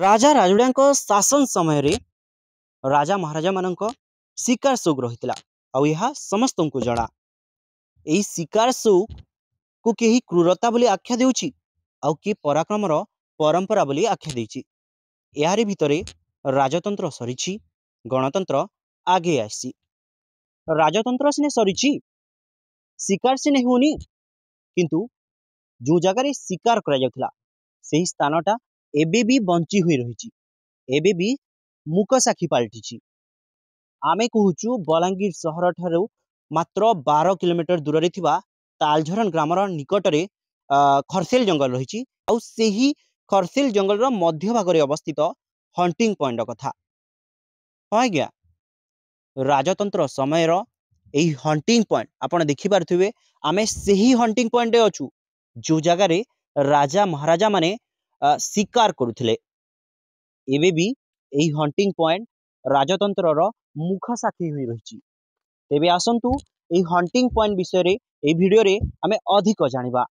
राजा राजुड़ा शासन समय रे राजा महाराजा मानक शिकार शौक रही समस्त को जना। यही शिकार शौक को केही क्रूरता बोली आख्या देउछि आउ कि पराक्रमर परंपरा बोली आख्या देछि। यारी भितरे राजतंत्र सरीछि, गणतंत्र आगे आसी। राजतंत्र सिने सरीछि, शिकार सिने होनी, किंतु जो जगार शिकार करा जाउथला सेही स्थानटा एबे भी बंची हुई रही, एबे भी मुक साखी पलटि। आमे कहूचु बलांगीर सहर ठारू मात्र 12 किलोमीटर दूर रे थिबा तालझरन ग्रामर निकटरे खरसेल जंगल रही। आउ सेही खरसेल जंगल मध्य भाग अवस्थित हंटिंग पॉइंट कथा। हाँ आज्ञा, राजतंत्र समय यही हंटिंग पॉइंट आपण देखि पारथुबे। आमे सेही हंटिंग पॉइंट अछु जो जगार राजा महाराजा माने शिकार करुथिले। एबे भी यही हंटिंग पॉइंट राजतंत्र मुख साखी हुई रही। तेबे आसंतु यही हंटिंग पॉइंट विषय रे ए वीडियो रे आमे अधिक जानिबा।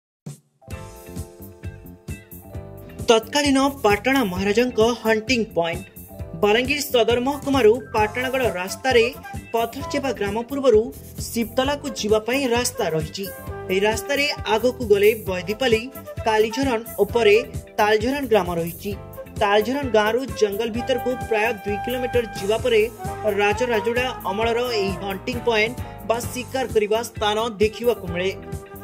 तत्कालीन पाटणा महाराजा हंटिंग पॉइंट बलांगीर सदर महकुमारू पाटणागढ़ रास्ता रे पथरचेपा ग्राम पूर्वरु शिवतला को जीवापाई रास्ता रही। ए रास्ता रे आगो को गले बैदीपाली कालीझरन उपरे तालझरन ग्राम रही। तालझरन गाँव जंगल भीतर को प्राय 2 किलोमीटर जीवा परे राजराजुड़ा अमलर एही हंटिंग पॉइंट बा शिकार करिबा स्थान देखिबा को मिले।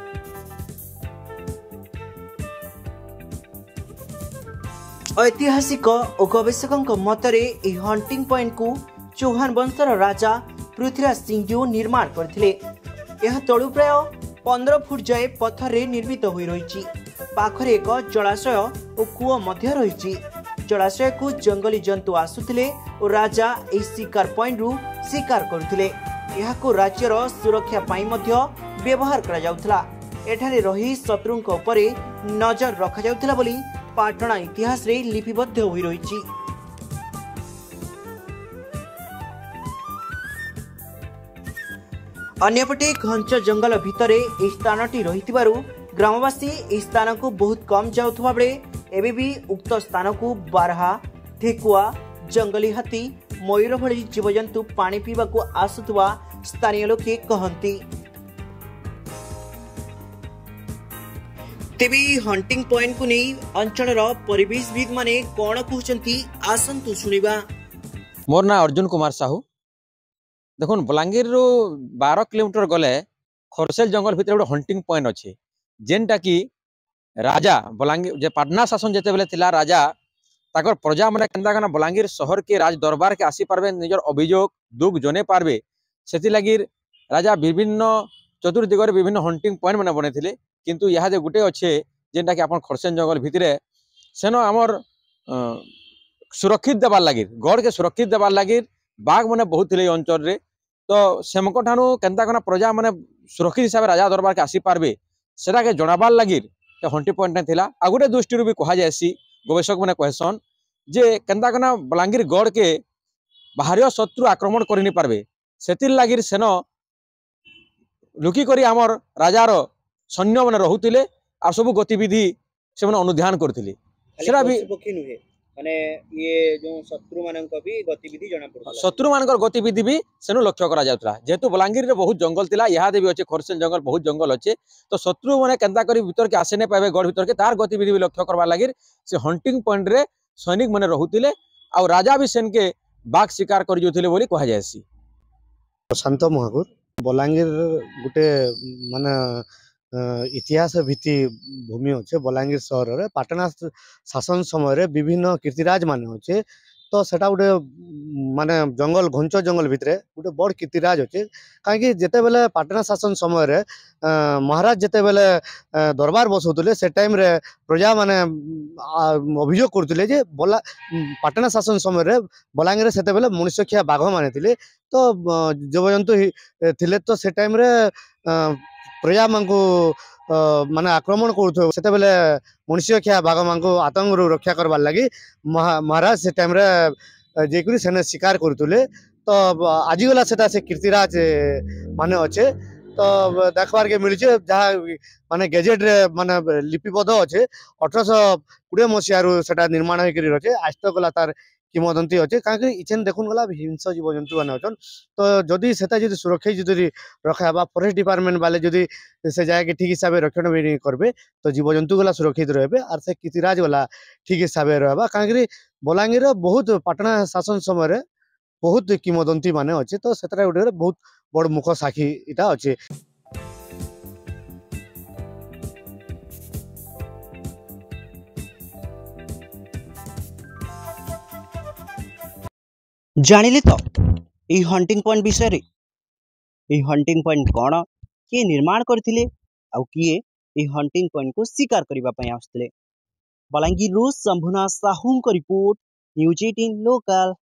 ऐतिहासिक और गवेषकों मतरे एही हंटिंग पॉइंट को चौहान वंशर राजा पृथ्वीराज सिंह निर्माण करथिले। यह तळु प्राय 15 फुट जाए पत्थर रे निर्मित होई रही। पाखरे एक जलाशय और कूओ मध्य रही। जलाशय को जंगली जंतु आसुथिले और राजा एही शिकार पॉइंट रु शिकार करुथिले। यहाको राज्यर सुरक्षा पाई मध्य व्यवहार करा जाउथला। एठारे रही शत्रुंक उपरे नजर रखा जाउथला बोली पाटणा इतिहास रे लिपिबद्ध होई रही। अन्यपटे घंच जंगल भितरे एही स्थानटी रहितिबारु ग्रामवासी एही स्थान को बहुत कम जाउथबा बेले एबे भी उक्त स्थान को बारहा, ठेकुआ, जंगली हाथी, मयूर भली जीवजंतु पानी पीवा को आसुथबा स्थानीय लोके कहंती। तेबे हंटिंग पॉइंट को नहीं अंचलर परिवेशविद माने कोन कहउचंती आसंतु सुनिबा। मोर ना अर्जुन कुमार साहू। देखुन बलांगीर रु 12 किलोमीटर गले खरसेल जंगल भितर गोटे हंटिंग पॉइंट अच्छे जेनटा कि राजा बलांगीर जे पाटना शासन जेते बेले थिला राजा ताकर प्रजा माने केनता कना बलांगीर शहर के राज दरबार के आसी पारबे, निजर अभियोग दुख जने पारबे, सेति लागि राजा विभिन्न चतुर्दिगरे विभिन्न हंटिंग पॉइंट माने बनेथिले। किंतु यहा जे गुटे अच्छे जेनटा कि अपन खरसेल जंगल भितरे सेनो हमर सुरक्षित देबार लागि गढ़ के सुरक्षित देबार लागि बाघ माने बहुत थिले अंचल रे। तो सेमको ठानु केनता कना प्रजा माने सुरक्षित हिसाब राजा दरबार के आसी पारबे सेटा के जनाबार लागि हंटिंग पॉइंट ने थिला। आ गोटे दृष्टि भी कहा जायसी गवेषक माने कहसन जे केनता कना बलांगीर गढ़ के बाहरिया शत्रु आक्रमण करि नि पारबे, सेतिर लागि सेन लुकी करी हमर राजार सैन्य माने रहुतिले आ सब गतिविधि से माने अनुध्यान करथिले। सेरा भी माने ये जो शत्रु मानक भी गतिविधि जणा पड़ता, शत्रु मानकर गतिविधि भी सेनु लक्ष्य करा जाउतला। जेहेतु बलांगीर रे बहुत जंगल थिला, यहा दे भी अच्छे खरसेल जंगल बहुत जंगल अच्छे, तो शत्रु माने केनता करी भीतर के आसे ने पाबे गढ़ भीतर के तार गतिविधि भी लक्ष्य करबा लागि से हंटिंग पॉइंट रे सैनिक माने रहुतिले आ राजा भी सेन के बाघ शिकार करि जोथिले बोली कहा जायसी। शांत महाकुर बलांगीर गुटे माने इतिहास भित्ति भूमि अच्छे। बलांगीर सहर रे पाटना शासन समय रे विभिन्न कीर्तिराज माने अच्छे। तो सेटा गोटे माने जंगल घंच जंगल भितरे गोटे बड़ कीर्तिराज अच्छे। कहीं जेते बेले पाटना शासन समय रे महाराज जेते बेले दरबार बसौतले से टाइम रे प्रजा माने अभियोग करतले जे पाटना शासन समय रे बलांगीर रे सेते बेले मनुष्यखिया बाघ माने थिले। तो जीवजंतु थिले, तो से टाइम रे प्रजा मानकु माने आक्रमण करुथो सेते बेले मनुष्य खिया बाघ मानकु आतंक रु रक्षा करबार लागि महाराज से टाइम रे जेकुरी सेने शिकार करुथले। तो आजिगला सेटा से कीर्तिराज माने अच्छे। तो देखबार के मिली जहाँ माने गेजेट रे माने लिपिबद्ध अच्छे 1820 मसीह सेटा निर्माण होकर अच्छे आज तक गला तार किंवदंती अच्छे कहीं इचेन देखुन गला हिंस जीव जंतु मैंने अच्छन तो जदि सेटा जदि सुरक्षित जदि रखा फॉरेस्ट डिपार्टमेंट वाले जदि से जाके ठीक हिसाब से रक्षण करबे तो जीव जंतु गला सुरक्षित रहे और से कितिराज गला ठीक हिसाब से रहा कहीं बलांगीर बहुत पाटना शासन समय बहुत किंवदंती माने अच्छे तो सेटा गोटे बहुत बड़ मुख साक्षी इटा अच्छे। जानिले तो ये हंटिंग पॉइंट विषय रे ये हंटिंग पॉइंट कौन किए निर्माण करथिले आउ किए ये हंटिंग पॉइंट को शिकार करबा पय आसथिले बलांगीर शंभुनाथ साहू को रिपोर्ट न्यूज 18 लोकल।